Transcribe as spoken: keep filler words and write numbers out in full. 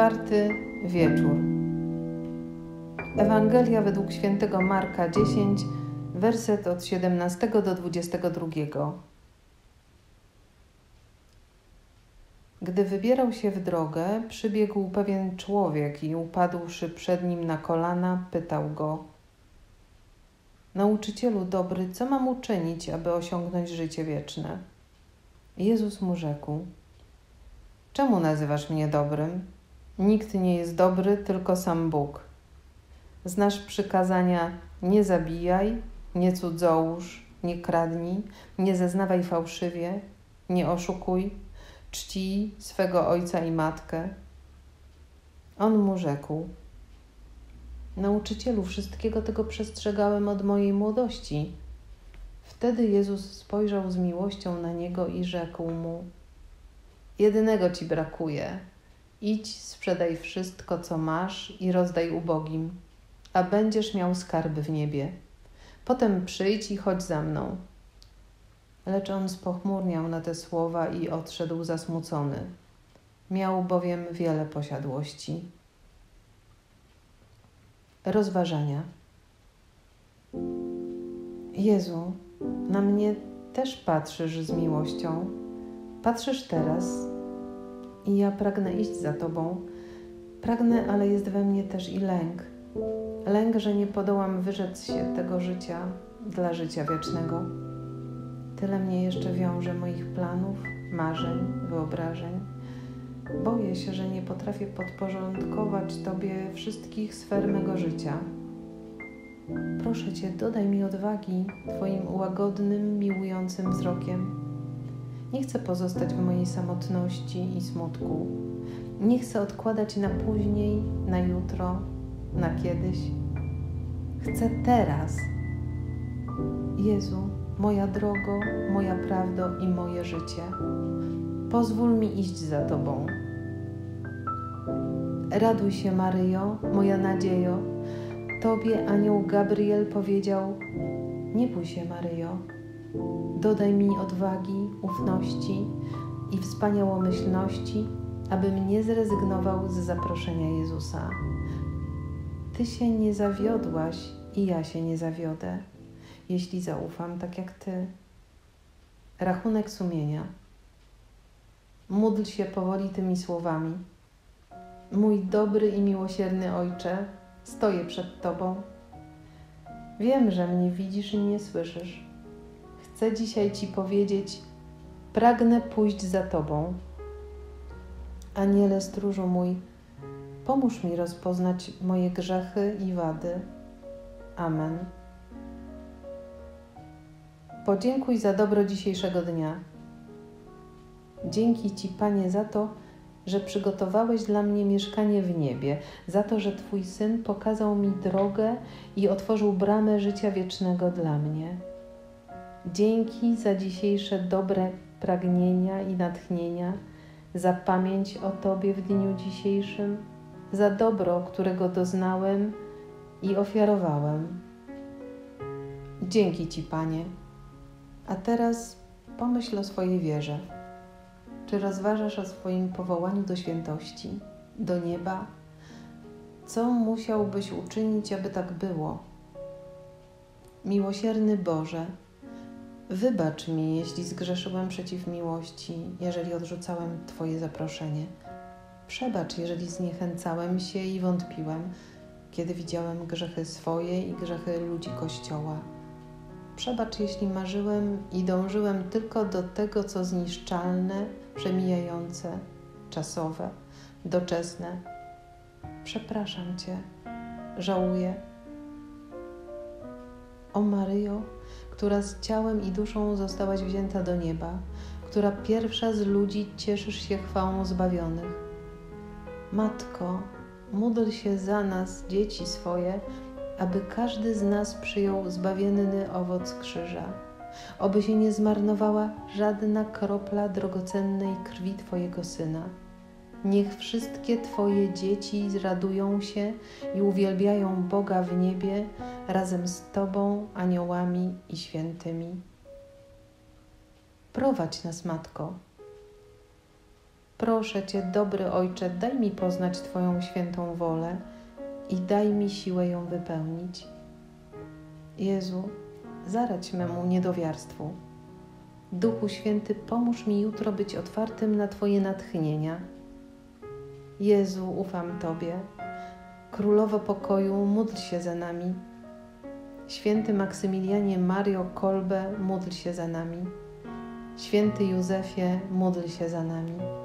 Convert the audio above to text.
Czwarty wieczór. Ewangelia według świętego Marka dziesięć, werset od siedemnastego do dwudziestego drugiego. Gdy wybierał się w drogę, przybiegł pewien człowiek i upadłszy przed nim na kolana, pytał go: Nauczycielu dobry, co mam uczynić, aby osiągnąć życie wieczne? Jezus mu rzekł: Czemu nazywasz mnie dobrym? Nikt nie jest dobry, tylko sam Bóg. Znasz przykazania: nie zabijaj, nie cudzołóż, nie kradnij, nie zeznawaj fałszywie, nie oszukuj, czcij swego ojca i matkę. On mu rzekł: Nauczycielu, wszystkiego tego przestrzegałem od mojej młodości. Wtedy Jezus spojrzał z miłością na niego i rzekł mu: Jedynego ci brakuje. Idź, sprzedaj wszystko, co masz i rozdaj ubogim, a będziesz miał skarby w niebie. Potem przyjdź i chodź za mną. Lecz on spochmurniał na te słowa i odszedł zasmucony. Miał bowiem wiele posiadłości. Rozważania. Jezu, na mnie też patrzysz z miłością. Patrzysz teraz i ja pragnę iść za Tobą. Pragnę, ale jest we mnie też i lęk. Lęk, że nie podołam wyrzec się tego życia dla życia wiecznego. Tyle mnie jeszcze wiąże moich planów, marzeń, wyobrażeń. Boję się, że nie potrafię podporządkować Tobie wszystkich sfer mego życia. Proszę Cię, dodaj mi odwagi Twoim łagodnym, miłującym wzrokiem. Nie chcę pozostać w mojej samotności i smutku. Nie chcę odkładać na później, na jutro, na kiedyś. Chcę teraz. Jezu, moja drogo, moja prawdo i moje życie. Pozwól mi iść za Tobą. Raduj się, Maryjo, moja nadziejo. Tobie anioł Gabriel powiedział: Nie bój się, Maryjo. Dodaj mi odwagi, ufności i wspaniałomyślności, abym nie zrezygnował z zaproszenia Jezusa. Ty się nie zawiodłaś i ja się nie zawiodę, jeśli zaufam tak jak Ty. Rachunek sumienia. Módl się powoli tymi słowami. Mój dobry i miłosierny Ojcze, stoję przed Tobą. Wiem, że mnie widzisz i mnie słyszysz. Chcę dzisiaj Ci powiedzieć: pragnę pójść za Tobą. Aniele stróżu mój, pomóż mi rozpoznać moje grzechy i wady. Amen. Podziękuj za dobro dzisiejszego dnia. Dzięki Ci, Panie, za to, że przygotowałeś dla mnie mieszkanie w niebie, za to, że Twój Syn pokazał mi drogę i otworzył bramę życia wiecznego dla mnie. Dzięki za dzisiejsze dobre pragnienia i natchnienia, za pamięć o Tobie w dniu dzisiejszym, za dobro, którego doznałem i ofiarowałem. Dzięki Ci, Panie. A teraz pomyśl o swojej wierze. Czy rozważasz o swoim powołaniu do świętości, do nieba? Co musiałbyś uczynić, aby tak było? Miłosierny Boże, wybacz mi, jeśli zgrzeszyłem przeciw miłości, jeżeli odrzucałem Twoje zaproszenie. Przebacz, jeżeli zniechęcałem się i wątpiłem, kiedy widziałem grzechy swoje i grzechy ludzi Kościoła. Przebacz, jeśli marzyłem i dążyłem tylko do tego, co zniszczalne, przemijające, czasowe, doczesne. Przepraszam Cię, żałuję. O Maryjo, która z ciałem i duszą zostałaś wzięta do nieba, która pierwsza z ludzi cieszysz się chwałą zbawionych. Matko, módl się za nas, dzieci swoje, aby każdy z nas przyjął zbawienny owoc krzyża, oby się nie zmarnowała żadna kropla drogocennej krwi Twojego Syna. Niech wszystkie Twoje dzieci radują się i uwielbiają Boga w niebie razem z Tobą, aniołami i świętymi. Prowadź nas, Matko. proszę Cię, dobry Ojcze, daj mi poznać Twoją świętą wolę i daj mi siłę ją wypełnić. Jezu, zaradź memu niedowiarstwu. Duchu Święty, pomóż mi jutro być otwartym na Twoje natchnienia. Jezu, ufam Tobie. Królowo pokoju, módl się za nami. Święty Maksymilianie Mario Kolbe, módl się za nami. Święty Józefie, módl się za nami.